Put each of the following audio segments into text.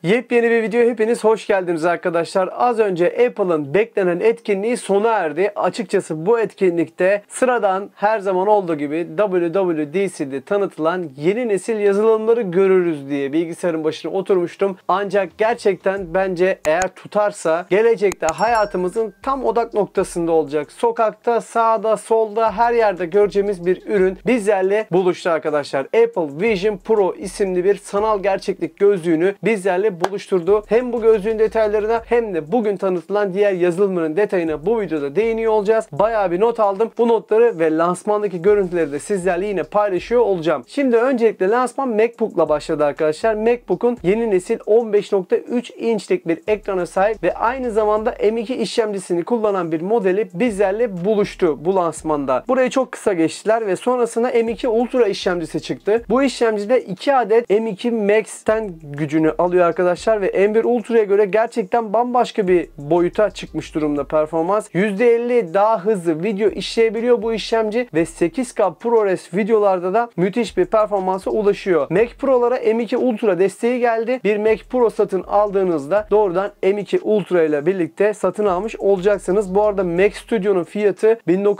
Yepyeni bir video hepiniz hoş geldiniz arkadaşlar. Az önce Apple'ın beklenen etkinliği sona erdi. Açıkçası bu etkinlikte sıradan her zaman olduğu gibi WWDC'de tanıtılan yeni nesil yazılımları görürüz diye bilgisayarın başına oturmuştum. Ancak gerçekten bence eğer tutarsa gelecekte hayatımızın tam odak noktasında olacak. Sokakta, sağda, solda her yerde göreceğimiz bir ürün bizlerle buluştu arkadaşlar. Apple Vision Pro isimli bir sanal gerçeklik gözlüğünü bizlerle buluşturdu. Hem bu gözlüğün detaylarına hem de bugün tanıtılan diğer yazılımların detayına bu videoda değiniyor olacağız. Bayağı bir not aldım. Bu notları ve lansmandaki görüntüleri de sizlerle yine paylaşıyor olacağım. Şimdi öncelikle lansman MacBook'la başladı arkadaşlar. MacBook'un yeni nesil 15.3 inçlik bir ekrana sahip ve aynı zamanda M2 işlemcisini kullanan bir modeli bizlerle buluştu bu lansmanda. Burayı çok kısa geçtiler ve sonrasında M2 Ultra işlemcisi çıktı. Bu işlemcide 2 adet M2 Max'ten gücünü alıyor arkadaşlar ve M1 Ultra'ya göre gerçekten bambaşka bir boyuta çıkmış durumda performans. %50 daha hızlı video işleyebiliyor bu işlemci ve 8K ProRes videolarda da müthiş bir performansa ulaşıyor. Mac Pro'lara M2 Ultra desteği geldi. Bir Mac Pro satın aldığınızda doğrudan M2 Ultra ile birlikte satın almış olacaksınız. Bu arada Mac Studio'nun fiyatı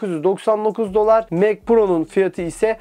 $1999, Mac Pro'nun fiyatı ise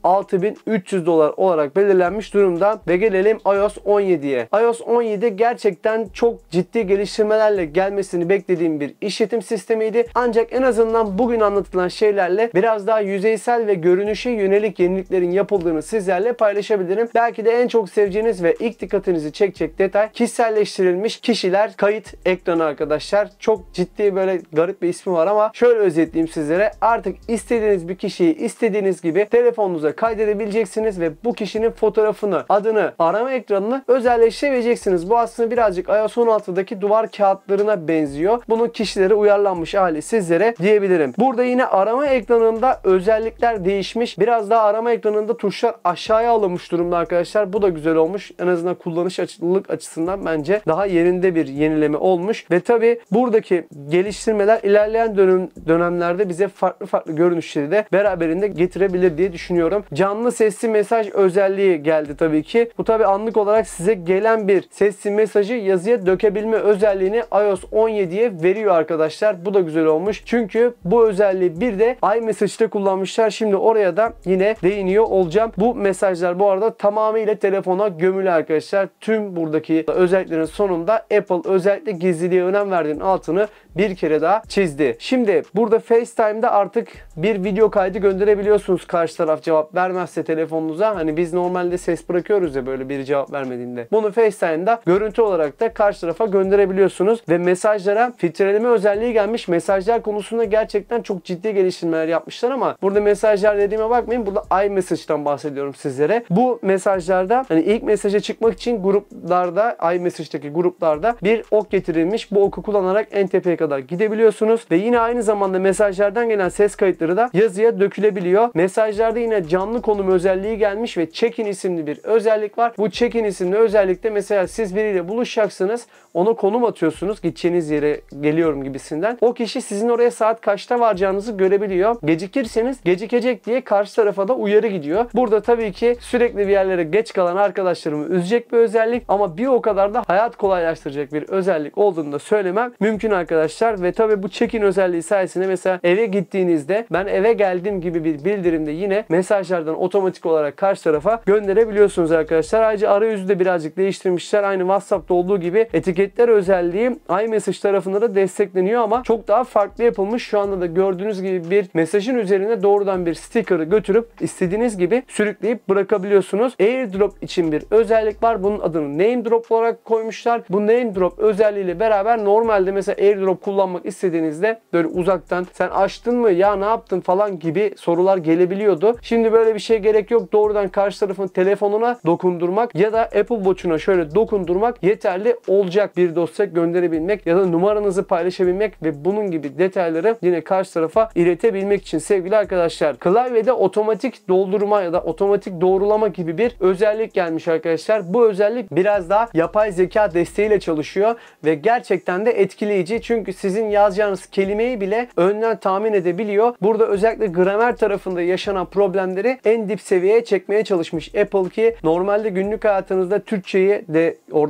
$6300 olarak belirlenmiş durumda ve gelelim iOS 17'ye. iOS 17 gerçekten çok ciddi geliştirmelerle gelmesini beklediğim bir işletim sistemiydi. Ancak en azından bugün anlatılan şeylerle biraz daha yüzeysel ve görünüşe yönelik yeniliklerin yapıldığını sizlerle paylaşabilirim. Belki de en çok seveceğiniz ve ilk dikkatinizi çekecek detay kişiselleştirilmiş kişiler kayıt ekranı arkadaşlar. Çok ciddi böyle garip bir ismi var ama şöyle özetleyeyim sizlere. Artık istediğiniz bir kişiyi istediğiniz gibi telefonunuza kaydedebileceksiniz ve bu kişinin fotoğrafını, adını, arama ekranını özelleştirebileceksiniz. Bu aslında birazcık iOS 16'daki duvar kağıtlarına benziyor. Bunun kişilere uyarlanmış hali sizlere diyebilirim. Burada yine arama ekranında özellikler değişmiş. Biraz daha arama ekranında tuşlar aşağıya alınmış durumda arkadaşlar. Bu da güzel olmuş. En azından kullanışlılık açısından bence daha yerinde bir yenileme olmuş. Ve tabi buradaki geliştirmeler ilerleyen dönemlerde bize farklı görünüşleri de beraberinde getirebilir diye düşünüyorum. Canlı sesli mesaj özelliği geldi tabii ki. Bu tabi anlık olarak size gelen bir sesli mesajı yazıya dökebilme özelliğini iOS 17'ye veriyor arkadaşlar. Bu da güzel olmuş. Çünkü bu özelliği bir de iMessage'te kullanmışlar. Şimdi oraya da yine değiniyor olacağım. Bu mesajlar bu arada tamamıyla telefona gömülü arkadaşlar. Tüm buradaki özelliklerin sonunda Apple özellikle gizliliğe önem verdiğinin altını bir kere daha çizdi. Şimdi burada FaceTime'da artık bir video kaydı gönderebiliyorsunuz karşı taraf cevap vermezse telefonunuza. Hani biz normalde ses bırakıyoruz ya böyle biri cevap vermediğinde. Bunu FaceTime'da görüntü olarak da karşı tarafa gönderebiliyorsunuz ve mesajlara filtreleme özelliği gelmiş. Mesajlar konusunda gerçekten çok ciddi geliştirmeler yapmışlar ama burada mesajlar dediğime bakmayın. Burada iMessage'dan bahsediyorum sizlere. Bu mesajlarda hani ilk mesaja çıkmak için gruplarda, iMessage'daki gruplarda bir ok getirilmiş. Bu oku kullanarak en tepeye kadar gidebiliyorsunuz ve yine aynı zamanda mesajlardan gelen ses kayıtları da yazıya dökülebiliyor. Mesajlarda yine canlı konum özelliği gelmiş ve check-in isimli bir özellik var. Bu check-in isimli özellikte mesela siz biriyle buluşacaksınız. Ona konum atıyorsunuz. Gideceğiniz yere geliyorum gibisinden. O kişi sizin oraya saat kaçta varacağınızı görebiliyor. Gecikirseniz gecikecek diye karşı tarafa da uyarı gidiyor. Burada tabii ki sürekli bir yerlere geç kalan arkadaşlarımı üzecek bir özellik ama bir o kadar da hayat kolaylaştıracak bir özellik olduğunu da söylemem mümkün arkadaşlar. Ve tabii bu check-in özelliği sayesinde mesela eve gittiğinizde ben eve geldim gibi bir bildirimde yine mesajlardan otomatik olarak karşı tarafa gönderebiliyorsunuz arkadaşlar. Ayrıca arayüzü de birazcık değiştirmişler. Aynı WhatsApp'ta olduğu gibi etiketler özelliği iMessage tarafında da destekleniyor ama çok daha farklı yapılmış. Şu anda da gördüğünüz gibi bir mesajın üzerine doğrudan bir sticker'ı götürüp istediğiniz gibi sürükleyip bırakabiliyorsunuz. AirDrop için bir özellik var. Bunun adını Name Drop olarak koymuşlar. Bu Name Drop özelliğiyle beraber normalde mesela AirDrop kullanmak istediğinizde böyle uzaktan sen açtın mı ya ne yaptın falan gibi sorular gelebiliyordu. Şimdi böyle bir şey gerek yok. Doğrudan karşı tarafın telefonuna dokundurmak ya da Apple Watch'una şöyle dokundurmak yeterli olacak bir dosya gönderebilmek ya da numaranızı paylaşabilmek ve bunun gibi detayları yine karşı tarafa iletebilmek için sevgili arkadaşlar. Klavyede otomatik doldurma ya da otomatik doğrulama gibi bir özellik gelmiş arkadaşlar. Bu özellik biraz daha yapay zeka desteğiyle çalışıyor ve gerçekten de etkileyici. Çünkü sizin yazacağınız kelimeyi bile önden tahmin edebiliyor. Burada özellikle gramer tarafında yaşanan problemleri en dip seviyeye çekmeye çalışmış Apple ki normalde günlük hayatınızda Türkçeyi de orada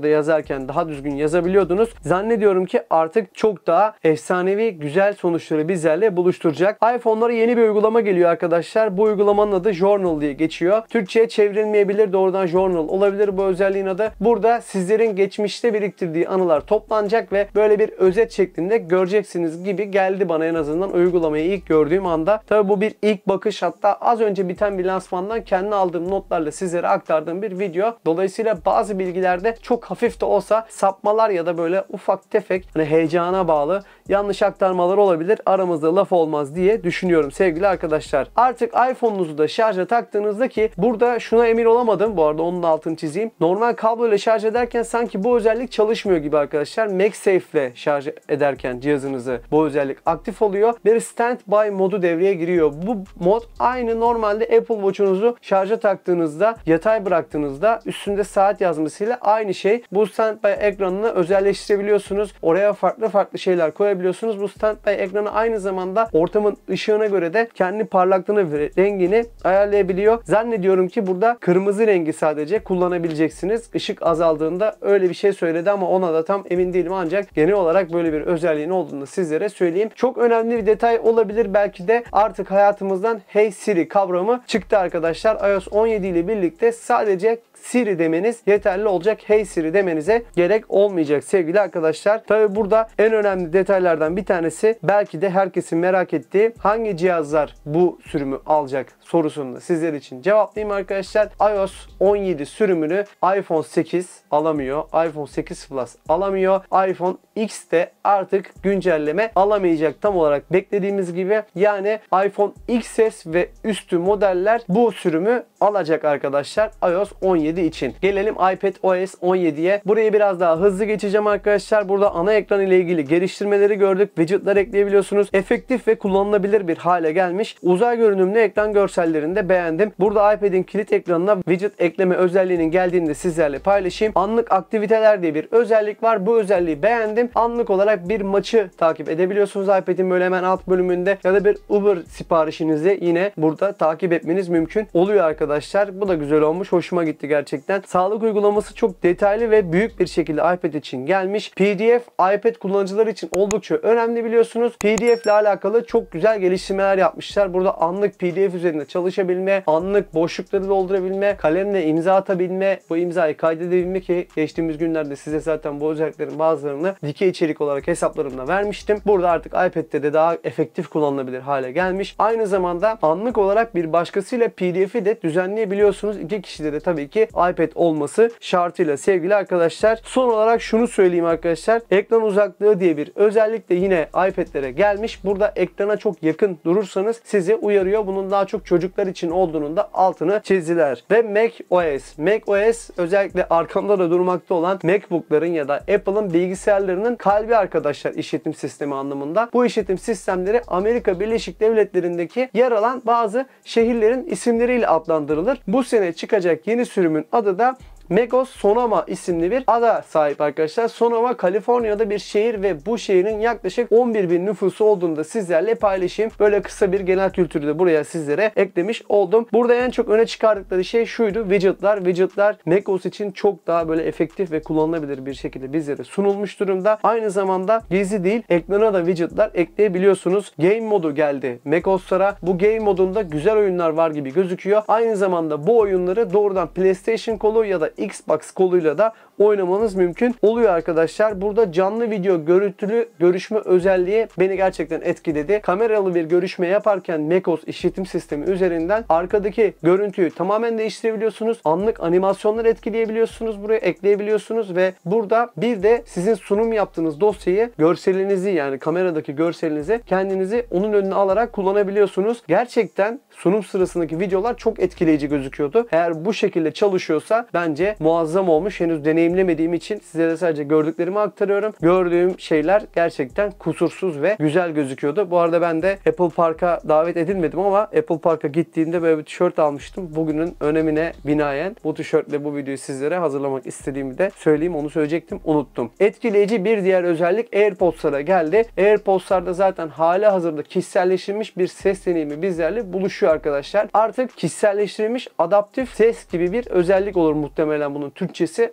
orada yazarken daha düzgün yazabiliyordunuz. Zannediyorum ki artık çok daha efsanevi güzel sonuçları bizlerle buluşturacak. iPhone'lara yeni bir uygulama geliyor arkadaşlar. Bu uygulamanın adı Journal diye geçiyor. Türkçe'ye çevrilmeyebilir, doğrudan Journal olabilir bu özelliğin adı. Burada sizlerin geçmişte biriktirdiği anılar toplanacak ve böyle bir özet şeklinde göreceksiniz gibi geldi bana en azından uygulamayı ilk gördüğüm anda. Tabi bu bir ilk bakış, hatta az önce biten bir lansmandan kendi aldığım notlarla sizlere aktardığım bir video. Dolayısıyla bazı bilgilerde çok hafif de olsa sapmalar ya da böyle ufak tefek hani heyecana bağlı yanlış aktarmalar olabilir. Aramızda laf olmaz diye düşünüyorum sevgili arkadaşlar. Artık iPhone'unuzu da şarja taktığınızda, ki burada şuna emin olamadım bu arada, onun da altını çizeyim. Normal kablo ile şarj ederken sanki bu özellik çalışmıyor gibi arkadaşlar. MagSafe ile şarj ederken cihazınızı bu özellik aktif oluyor. Bir standby modu devreye giriyor. Bu mod aynı normalde Apple Watch'unuzu şarja taktığınızda, yatay bıraktığınızda üstünde saat yazmasıyla aynı şey. Bu standby ekranını özelleştirebiliyorsunuz. Oraya farklı şeyler koyabiliyorsunuz. Bu standby ekranı aynı zamanda ortamın ışığına göre de kendi parlaklığını ve rengini ayarlayabiliyor. Zannediyorum ki burada kırmızı rengi sadece kullanabileceksiniz. Işık azaldığında öyle bir şey söyledi ama ona da tam emin değilim, ancak genel olarak böyle bir özelliğin olduğunu sizlere söyleyeyim. Çok önemli bir detay olabilir belki de, artık hayatımızdan Hey Siri kavramı çıktı arkadaşlar. iOS 17 ile birlikte sadece Siri demeniz yeterli olacak. Hey Siri demenize gerek olmayacak sevgili arkadaşlar. Tabi burada en önemli detaylardan bir tanesi, belki de herkesin merak ettiği, hangi cihazlar bu sürümü alacak sorusunu da sizler için cevaplayayım arkadaşlar. iOS 17 sürümünü iPhone 8 alamıyor. iPhone 8 Plus alamıyor. iPhone X de artık güncelleme alamayacak tam olarak beklediğimiz gibi. Yani iPhone XS ve üstü modeller bu sürümü alacak arkadaşlar iOS 17 için. Gelelim iPadOS 17'ye. Burayı biraz daha hızlı geçeceğim arkadaşlar. Burada ana ekran ile ilgili geliştirmeleri gördük. Widget'lar ekleyebiliyorsunuz. Efektif ve kullanılabilir bir hale gelmiş. Uzay görünümlü ekran görsellerini de beğendim. Burada iPad'in kilit ekranına widget ekleme özelliğinin geldiğini de sizlerle paylaşayım. Anlık aktiviteler diye bir özellik var. Bu özelliği beğendim. Anlık olarak bir maçı takip edebiliyorsunuz iPad'in böyle hemen alt bölümünde, ya da bir Uber siparişinizi yine burada takip etmeniz mümkün oluyor arkadaşlar. Bu da güzel olmuş. Hoşuma gitti gerçekten. Sağlık uygulaması çok detaylı ve büyük bir şekilde iPad için gelmiş. PDF iPad kullanıcıları için oldukça önemli biliyorsunuz. PDF ile alakalı çok güzel geliştirmeler yapmışlar. Burada anlık PDF üzerinde çalışabilme, anlık boşlukları doldurabilme, kalemle imza atabilme, bu imzayı kaydedebilme, ki geçtiğimiz günlerde size zaten bu özelliklerin bazılarını dikey içerik olarak hesaplarımda vermiştim. Burada artık iPad'de de daha efektif kullanılabilir hale gelmiş. Aynı zamanda anlık olarak bir başkasıyla PDF'i de düzenleyebiliyorsunuz. İki kişide de tabii ki iPad olması şartıyla sevgili arkadaşlar. Son olarak şunu söyleyeyim arkadaşlar. Ekran uzaklığı diye bir özellik de yine iPad'lere gelmiş. Burada ekrana çok yakın durursanız sizi uyarıyor. Bunun daha çok çocuklar için olduğunun da altını çizdiler. Ve macOS. macOS özellikle arkamda da durmakta olan MacBook'ların ya da Apple'ın bilgisayarlarının kalbi arkadaşlar, işletim sistemi anlamında. Bu işletim sistemleri Amerika Birleşik Devletleri'ndeki yer alan bazı şehirlerin isimleriyle adlandırılır. Bu sene çıkacak yeni sürümün adı da macOS Sonoma isimli bir ada sahip arkadaşlar. Sonoma Kaliforniya'da bir şehir ve bu şehrin yaklaşık 11.000 nüfusu olduğunu da sizlerle paylaşayım. Böyle kısa bir genel kültürü de buraya sizlere eklemiş oldum. Burada en çok öne çıkardıkları şey şuydu: widgetlar. Widgetlar macOS için çok daha böyle efektif ve kullanılabilir bir şekilde bizlere sunulmuş durumda. Aynı zamanda gizli değil, ekrana da widgetlar ekleyebiliyorsunuz. Game modu geldi macOS'lara. Bu game modunda güzel oyunlar var gibi gözüküyor. Aynı zamanda bu oyunları doğrudan PlayStation kolu ya da Xbox koluyla da oynamanız mümkün oluyor arkadaşlar. Burada canlı video görüntülü görüşme özelliği beni gerçekten etkiledi. Kameralı bir görüşme yaparken macOS işletim sistemi üzerinden arkadaki görüntüyü tamamen değiştirebiliyorsunuz. Anlık animasyonlar etkileyebiliyorsunuz. Buraya ekleyebiliyorsunuz ve burada bir de sizin sunum yaptığınız dosyayı, görselinizi, yani kameradaki görselinizi kendinizi onun önüne alarak kullanabiliyorsunuz. Gerçekten sunum sırasındaki videolar çok etkileyici gözüküyordu. Eğer bu şekilde çalışıyorsa bence muazzam olmuş. Henüz deneyimlemediğim için size de sadece gördüklerimi aktarıyorum. Gördüğüm şeyler gerçekten kusursuz ve güzel gözüküyordu. Bu arada ben de Apple Park'a davet edilmedim ama Apple Park'a gittiğimde böyle bir tişört almıştım. Bugünün önemine binaen bu tişörtle bu videoyu sizlere hazırlamak istediğimi de söyleyeyim. Onu söyleyecektim, unuttum. Etkileyici bir diğer özellik AirPods'lara geldi. AirPods'larda zaten hali hazırda kişiselleştirilmiş bir ses deneyimi bizlerle buluşuyor arkadaşlar. Artık kişiselleştirilmiş adaptif ses gibi bir özellik olur muhtemelen bunun Türkçesi. Ona bile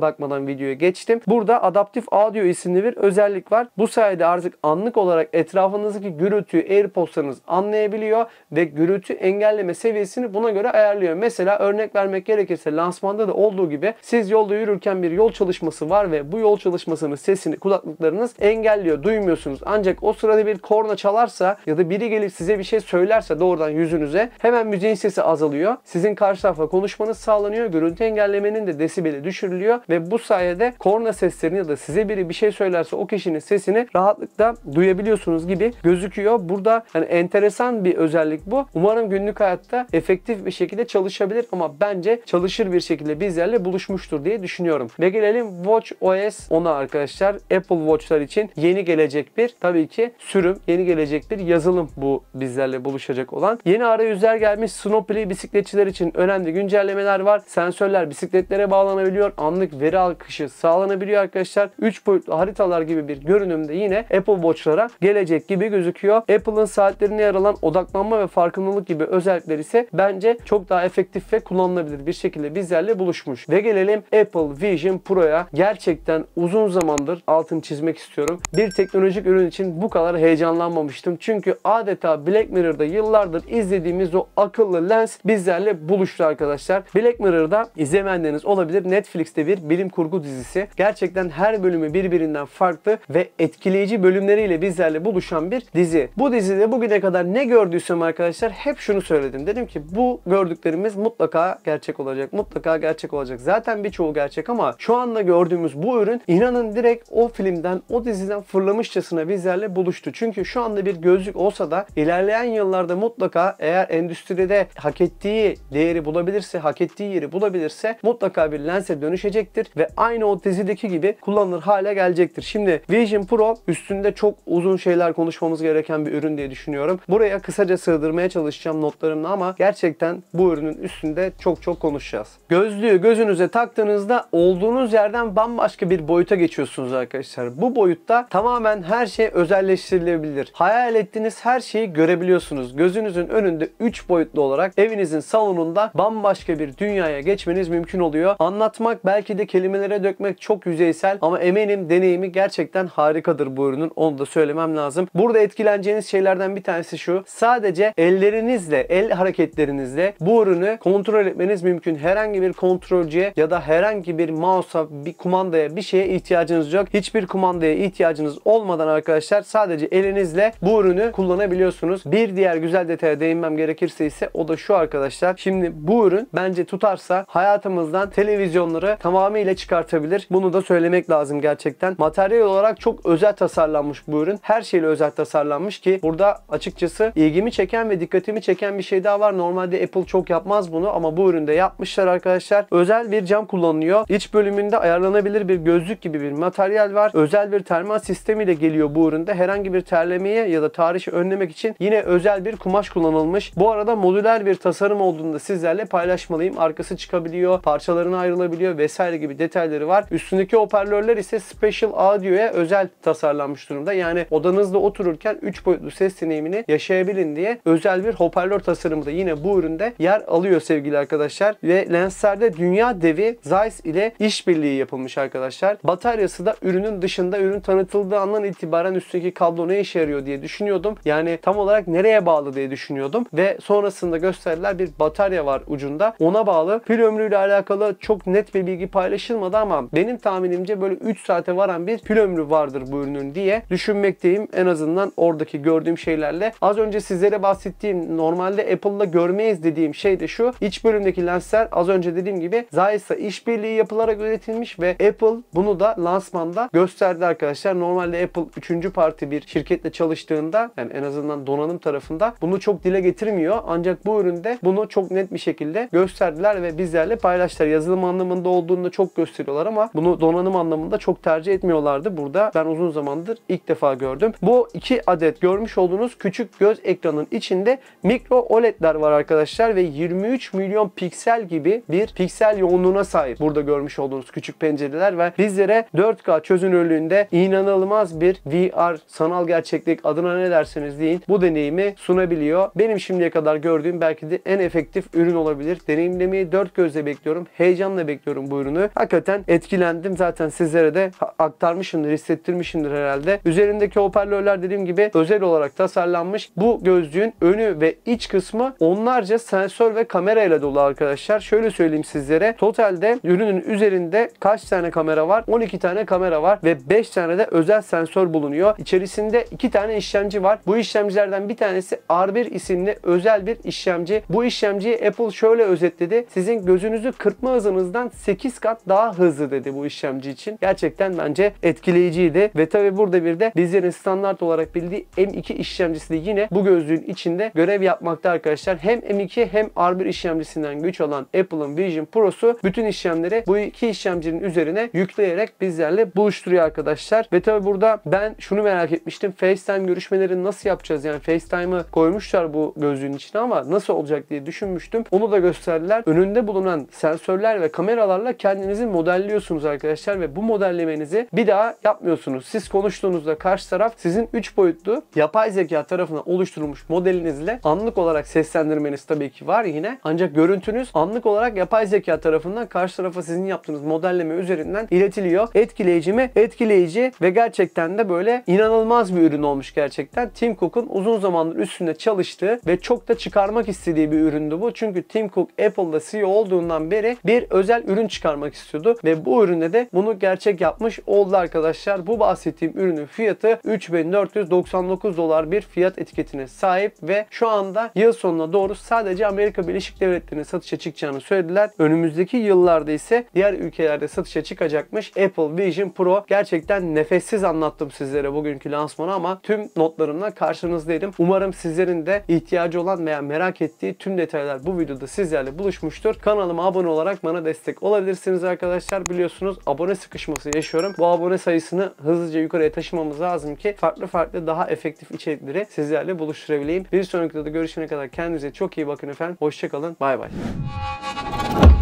bakmadan videoya geçtim. Burada Adaptif Audio isimli bir özellik var. Bu sayede artık anlık olarak etrafınızdaki gürültüyü AirPods'larınız anlayabiliyor ve gürültü engelleme seviyesini buna göre ayarlıyor. Mesela örnek vermek gerekirse lansmanda da olduğu gibi siz yolda yürürken bir yol çalışması var ve bu yol çalışmasının sesini kulaklıklarınız engelliyor. Duymuyorsunuz. Ancak o sırada bir korna çalarsa ya da biri gelip size bir şey söylerse doğrudan yüzünüze hemen müziğin sesi azalıyor. Sizin karşı tarafla konuşmanız sağlanıyor. Gürültü engellemenin de desibeli düşürülüyor ve bu sayede korna seslerini ya da size biri bir şey söylerse o kişinin sesini rahatlıkla duyabiliyorsunuz gibi gözüküyor. Burada yani enteresan bir özellik bu. Umarım günlük hayatta efektif bir şekilde çalışabilir ama bence çalışır bir şekilde bizlerle buluşmuştur diye düşünüyorum. Ve gelelim WatchOS 10'a arkadaşlar. Apple Watch'lar için yeni gelecek bir tabii ki sürüm, yeni gelecek bir yazılım bu bizlerle buluşacak olan. Yeni arayüzler gelmiş. Snopely bisikletçiler için önemli güncellemeler var. Sensörler bisikletlere bağlanabiliyor. Anlık veri akışı sağlanabiliyor arkadaşlar. 3 boyutlu haritalar gibi bir görünümde yine Apple Watch'lara gelecek gibi gözüküyor. Apple'ın saatlerine yer alan odaklanma ve farkındalık gibi özellikler ise bence çok daha efektif ve kullanılabilir bir şekilde bizlerle buluşmuş. Ve gelelim Apple Vision Pro'ya. Gerçekten uzun zamandır altını çizmek istiyorum. Bir teknolojik ürün için bu kadar heyecanlanmamıştım. Çünkü adeta Black Mirror'da yıllardır izlediğimiz o akıllı lens bizlerle buluştu arkadaşlar. Black Mirror'da izlemeyenleriniz olabilir. Netflix'te bir bilim kurgu dizisi. Gerçekten her bölümü birbirinden farklı ve etkileyici bölümleriyle bizlerle buluşan bir dizi. Bu dizide bugüne kadar ne gördüysem arkadaşlar hep şunu söyledim. Dedim ki bu gördüklerimiz mutlaka gerçek olacak. Mutlaka gerçek olacak. Zaten birçoğu gerçek ama şu anda gördüğümüz bu ürün inanın direkt o filmden, o diziden fırlamışçasına bizlerle buluştu. Çünkü şu anda bir gözlük olsa da ilerleyen yıllarda mutlaka eğer endüstride hak ettiği değeri bulabilirse, hak ettiği yeri bulabilirse mutlaka bir lense dönüşecektir ve aynı o dizideki gibi kullanılır hale gelecektir. Şimdi Vision Pro üstünde çok uzun şeyler konuşmamız gereken bir ürün diye düşünüyorum. Buraya kısaca sığdırmaya çalışacağım notlarımla ama gerçekten bu ürünün üstünde çok konuşacağız. Gözlüğü gözünüze taktığınızda olduğunuz yerden bambaşka bir boyuta geçiyorsunuz arkadaşlar. Bu boyutta tamamen her şey özelleştirilebilir. Hayal ettiğiniz her şeyi görebiliyorsunuz. Gözünüzün önünde 3 boyutlu olarak evinizin salonunda bambaşka bir dünyaya geçmeniz mümkün oluyor. Anlatmak belki de kelimelere dökmek çok yüzeysel ama eminim deneyimi gerçekten harikadır bu ürünün. Onu da söylemem lazım. Burada etkileneceğiniz şeylerden bir tanesi şu. Sadece ellerinizle, el hareketlerinizle bu ürünü kontrol etmeniz mümkün. Herhangi bir kontrolcüye ya da herhangi bir mouse'a, bir kumandaya, bir şeye ihtiyacınız yok. Hiçbir kumandaya ihtiyacınız olmadan arkadaşlar sadece elinizle bu ürünü kullanabiliyorsunuz. Bir diğer güzel detaya değinmem gerekirse ise o da şu arkadaşlar. Şimdi bu ürün bence tutarsa hayatımızdan televizyonları tamamıyla çıkartabilir. Bunu da söylemek lazım gerçekten. Materyal olarak çok özel tasarlanmış bu ürün. Her şeyle özel tasarlanmış ki burada açıkçası ilgimi çeken ve dikkatimi çeken bir şey daha var. Normalde Apple çok yapmaz bunu ama bu üründe yapmışlar arkadaşlar. Özel bir cam kullanılıyor. İç bölümünde ayarlanabilir bir gözlük gibi bir materyal var. Özel bir termal sistemiyle geliyor bu üründe. Herhangi bir terlemeye ya da tahrişi önlemek için yine özel bir kumaş kullanılmış. Bu arada modüler bir tasarım olduğunda sizlerle paylaşmalıyım. Arkası çıkabiliyor, parçalarına ayrılabiliyor vesaire gibi detayları var. Üstündeki hoparlörler ise Special Audio'ya özel tasarlanmış durumda. Yani odanızda otururken 3 boyutlu ses deneyimini yaşayabilin diye özel bir hoparlör tasarımı da yine bu üründe yer alıyor sevgili arkadaşlar. Ve lenslerde dünya devi Zeiss ile işbirliği yapılmış arkadaşlar. Bataryası da ürünün dışında. Ürün tanıtıldığı andan itibaren üstteki kablo ne işe yarıyor diye düşünüyordum. Yani tam olarak nereye bağlı diye düşünüyordum. Ve sonrasında gösterdiler bir batarya var ucunda. Ona bağlı. Pil ömrüyle alakalı çok net bir bilgi paylaşılmadı ama benim tahminimce böyle 3 saate varan bir pil ömrü vardır bu ürünün diye düşünmekteyim. En azından oradaki gördüğüm şeylerle. Az önce sizlere bahsettiğim normalde Apple'da görmeyiz dediğim şey de şu. İç bölümdeki lensler az önce dediğim gibi Zeiss'la işbirliği yapılarak üretilmiş ve Apple bunu da lansmanda gösterdi arkadaşlar. Normalde Apple 3. parti bir şirketle çalıştığında yani en azından donanım tarafında bunu çok dile getirmiyor. Ancak bu üründe bunu çok net bir şekilde gösterdiler ve bizlerle paylaştılar. Yazılım anlamında olduğunu da çok gösteriyorlar ama bunu donanım anlamında çok tercih etmiyorlardı. Burada ben uzun zamandır ilk defa gördüm. Bu 2 adet görmüş olduğunuz küçük göz ekranın içinde mikro OLED'ler var arkadaşlar ve 23 milyon piksel gibi bir piksel yoğunluğuna sahip. Burada görmüş olduğunuz küçük pencereler ve bizlere 4K çözünürlüğünde inanılmaz bir VR, sanal gerçeklik adına ne derseniz deyin bu deneyimi sunabiliyor. Benim şimdiye kadar gördüğüm belki de en efektif ürün olabilir. Deneyimlemeyi dört gözle bekliyorum. Heyecanla bekliyorum bu ürünü. ürünü. Hakikaten etkilendim. Zaten sizlere de aktarmışımdır, hissettirmişimdir herhalde. Üzerindeki hoparlörler dediğim gibi özel olarak tasarlanmış. Bu gözlüğün önü ve iç kısmı onlarca sensör ve kamera ile dolu arkadaşlar. Şöyle söyleyeyim sizlere. Totalde ürünün üzerinde kaç tane kamera var? 12 tane kamera var ve 5 tane de özel sensör bulunuyor. İçerisinde 2 tane işlemci var. Bu işlemcilerden bir tanesi R1 isimli özel bir işlemci. Bu işlemciyi Apple şöyle özetledi. Sizin gözünüzü kırpma hızınızdan 8 kat daha hızlı dedi bu işlemci için. Gerçekten bence etkileyiciydi. Ve tabi burada bir de bizlerin standart olarak bildiği M2 işlemcisi de yine bu gözlüğün içinde görev yapmakta arkadaşlar. Hem M2 hem R1 işlemcisinden güç alan Apple'ın Vision Pro'su bütün işlemleri bu iki işlemcinin üzerine yükleyerek bizlerle buluşturuyor arkadaşlar. Ve tabi burada ben şunu merak etmiştim. FaceTime görüşmeleri nasıl yapacağız? Yani FaceTime'ı koymuşlar bu gözlüğün içine ama nasıl olacak diye düşünmüştüm. Onu da gösterdiler. Önünde bulunan sensörler ve kameralarla kendinizi modelliyorsunuz arkadaşlar ve bu modellemenizi bir daha yapmıyorsunuz. Siz konuştuğunuzda karşı taraf sizin 3 boyutlu yapay zeka tarafından oluşturulmuş modelinizle anlık olarak seslendirmeniz tabii ki var yine. Ancak görüntünüz anlık olarak yapay zeka tarafından karşı tarafa sizin yaptığınız modelleme üzerinden iletiliyor. Etkileyici mi? Etkileyici ve gerçekten de böyle inanılmaz bir ürün olmuş gerçekten. Tim Cook'un uzun zamandır üstünde çalıştığı ve çok da çıkarmak istediği bir üründü bu. Çünkü Tim Cook Apple'da CEO olduğundan beri bir özel ürün çıkarmak istiyordu ve bu üründe de bunu gerçek yapmış oldu arkadaşlar. Bu bahsettiğim ürünün fiyatı 3499 dolar bir fiyat etiketine sahip ve şu anda yıl sonuna doğru sadece Amerika Birleşik Devletleri'ne satışa çıkacağını söylediler. Önümüzdeki yıllarda ise diğer ülkelerde satışa çıkacakmış Apple Vision Pro. Gerçekten nefessiz anlattım sizlere bugünkü lansmanı ama tüm notlarımla karşınızdaydım. Umarım sizlerin de ihtiyacı olan veya merak ettiği tüm detaylar bu videoda sizlerle buluşmuştur. Kanalıma abone olarak bana destek olabilirsiniz arkadaşlar. Biliyorsunuz abone sıkışması yaşıyorum. Bu abone sayısını hızlıca yukarıya taşımamız lazım ki farklı daha efektif içerikleri sizlerle buluşturabileyim. Bir sonraki videoda görüşene kadar kendinize çok iyi bakın efendim. Hoşça kalın. Bay bay.